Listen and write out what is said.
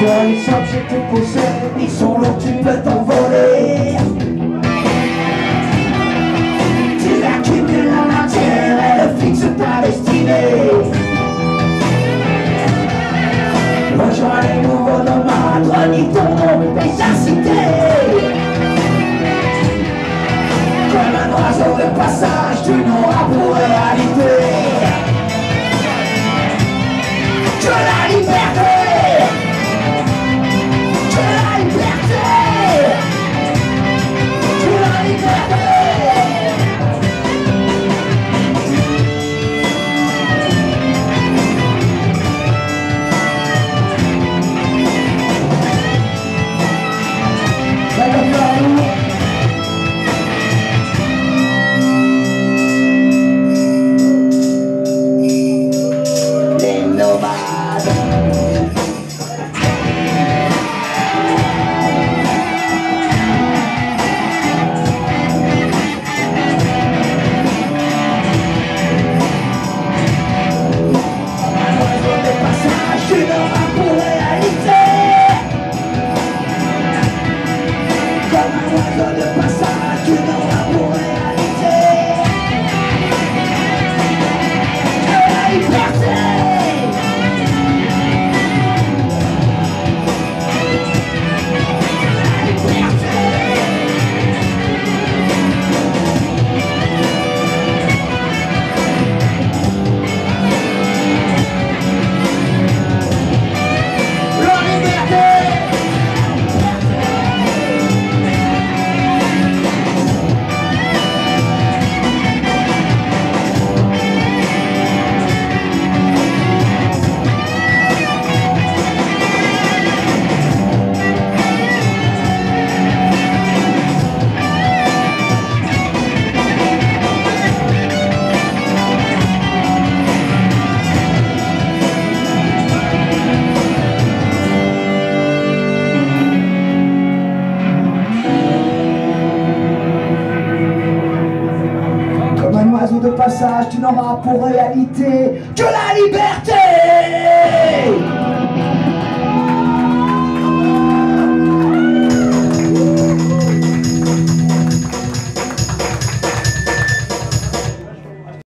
les objets te possèdent, ils sont lourds, tu peux t'envoler. Tu accumules la matière, elle fixe ta destinée. Rejoins les nouveaux nomades, renie ton nom et sa cité. Comme un oiseau de passage, tu n'auras pour réalité que la liberté. De passage, tu n'auras pour réalité que la liberté.